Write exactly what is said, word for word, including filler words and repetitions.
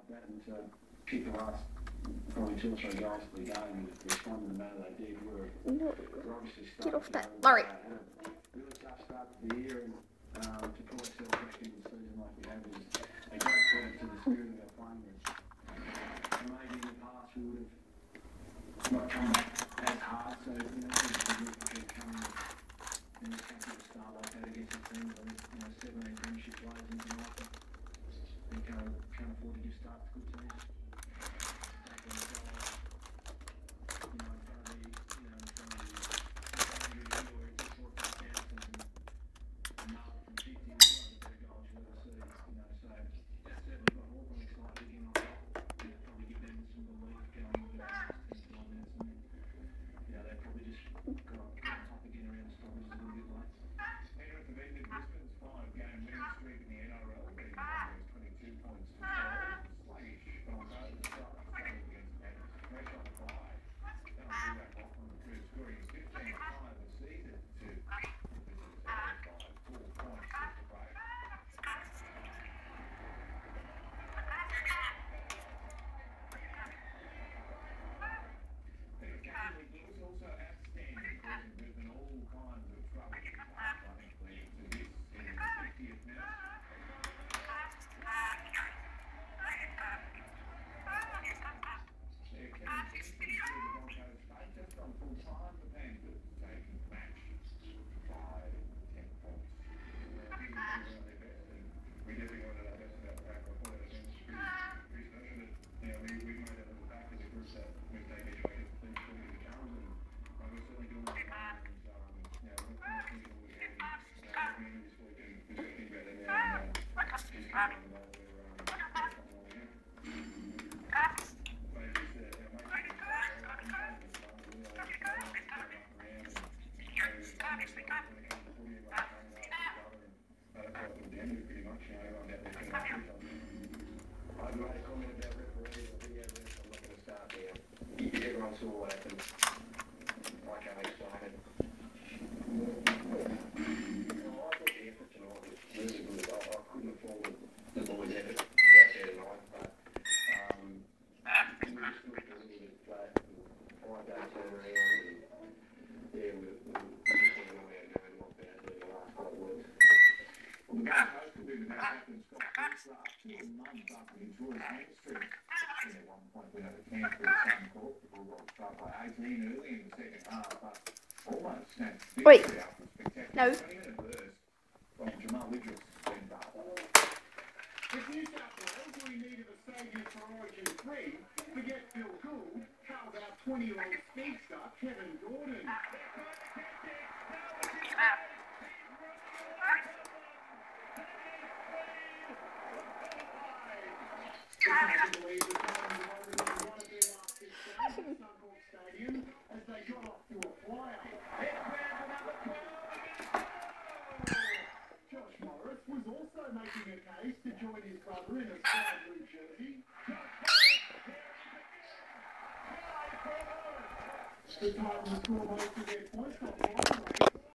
that and uh, kick the last probably two or three goals of the game and respond in the manner they did. We're, No. we're obviously Get off starting that, to Laurie. uh, had a really tough start to the year, and um, to pull ourselves back into the season like we have is a great credit to the spirit of our playing. And maybe in the past we would have not come back as hard, so you know, it's a good to come in this country to start like that against a team that you know seventeen premiership players in tonight. They can't, can't afford to just start with good teams. Everyone saw what happened. I can't explain it. Well, I thought the effort tonight was really good. I, I couldn't have faulted the boys' effort out there tonight, but um, we just looked a little bit flat. Five-day turnaround, and yeah, we, we, we just didn't know how to go and what bad in the last couple of weeks. Well, the Gold Coast could be the best captain Scott Pearce for up to a month after he tore his hamstring. And at one point we had a camp for his son Court. Start by eighteen early in the second half, but almost snapped Wait. victory after a spectacular No. twenty-minute burst from Jamal Idris and Barber. With New South Wales, we needed a saviour for Origin three. Forget Phil Gould, how about twenty-year-old speedster Kevin Gordon? Stadium as they got off to a flyer. Josh Morris was also making a case to join his brother in a sky blue jersey. The Titans score most of their points off line.